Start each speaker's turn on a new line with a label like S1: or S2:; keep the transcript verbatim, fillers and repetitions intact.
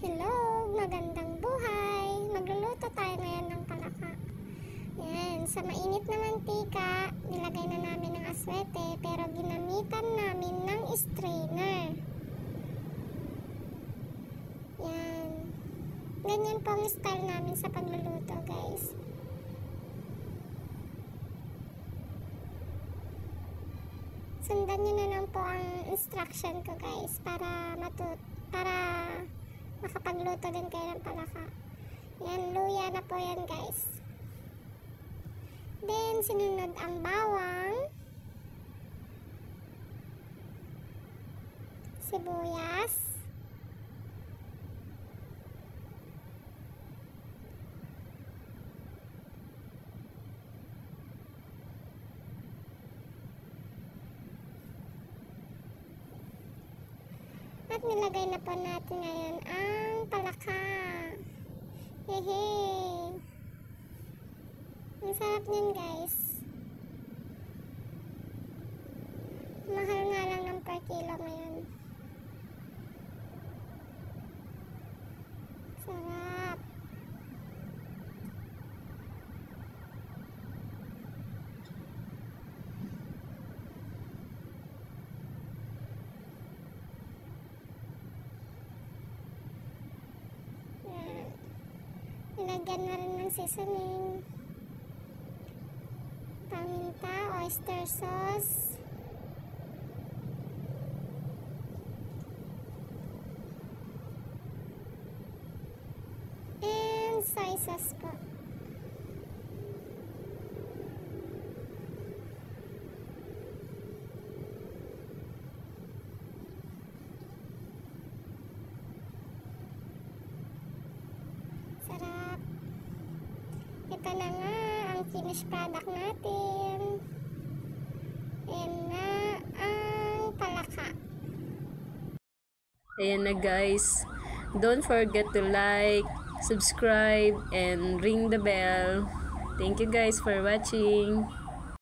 S1: Hello, magandang buhay. Magluluto tayo ngayon ng palaka. Yan, sa mainit na mantika, nilagay na namin ng aswete pero ginamitan namin ng strainer. Yan. Ganyan po ang style namin sa pagluluto, guys. Sundan nyo na lang po ang instruction ko, guys, para matut para makapagluto din kayo ng palaka. Yan, luya na po yan, guys. Then, sinunod ang bawang, sibuyas, at nilagay na po natin ngayon ang palaka. Hehe. Ang sarap niyan, guys. Mahal nga lang ng per kilo ngayon. Sarap. Nilagyan na rin ng seasoning, paminta, oyster sauce, and soy sauce po. Sarap. Ito na nga ang finished product natin. Ayan na ang palaka.
S2: Ayan na, guys. Don't forget to like, subscribe, and ring the bell. Thank you guys for watching.